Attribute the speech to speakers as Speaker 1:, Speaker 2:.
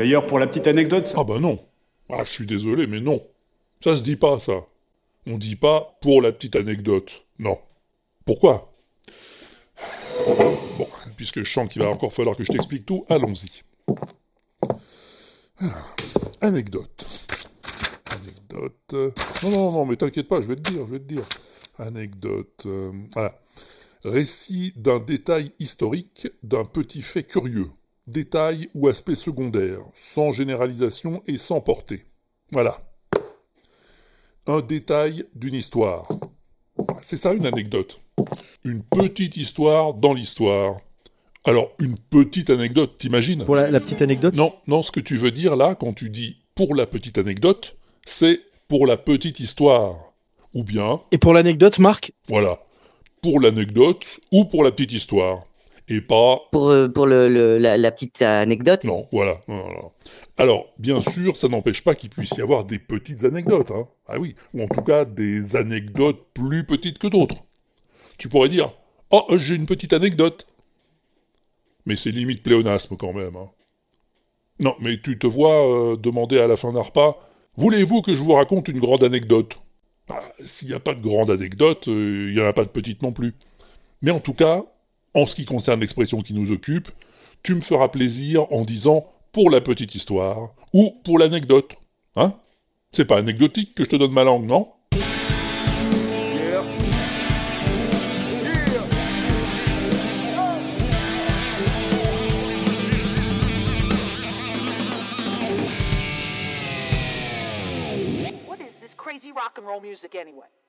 Speaker 1: D'ailleurs, pour la petite anecdote, ça...
Speaker 2: Ah bah non. Ah, je suis désolé, mais non. Ça se dit pas, ça. On dit pas pour la petite anecdote. Non. Pourquoi? Bon, puisque je sens qu'il va encore falloir que je t'explique tout, allons-y. Alors, anecdote. Anecdote... Non, mais t'inquiète pas, je vais te dire. Anecdote... Voilà. Récit d'un détail historique, d'un petit fait curieux. Détail ou aspect secondaire, sans généralisation et sans portée. Voilà. Un détail d'une histoire. C'est ça une anecdote. Une petite histoire dans l'histoire. Alors, une petite anecdote, t'imagines?
Speaker 3: Pour la petite anecdote?
Speaker 2: Non, ce que tu veux dire là, quand tu dis « pour la petite anecdote », c'est « pour la petite histoire ». Ou bien...
Speaker 3: Et pour l'anecdote, Marc?
Speaker 2: Voilà. Pour l'anecdote ou pour la petite histoire. Et pas...
Speaker 4: Pour la petite anecdote?
Speaker 2: Non, voilà. Alors, bien sûr, ça n'empêche pas qu'il puisse y avoir des petites anecdotes, hein. Ah oui, ou en tout cas des anecdotes plus petites que d'autres. Tu pourrais dire « Oh, j'ai une petite anecdote !» Mais c'est limite pléonasme quand même, hein. Non, mais tu te vois demander à la fin d'un repas « Voulez-vous que je vous raconte une grande anecdote ?» S'il n'y a pas de grande anecdote, il n'y en a pas de petite non plus. Mais en tout cas, en ce qui concerne l'expression qui nous occupe, tu me feras plaisir en disant « pour la petite histoire » ou « pour l'anecdote ». Hein? C'est pas anecdotique que je te donne ma langue, non?
Speaker 5: What is this crazy rock and roll music anyway?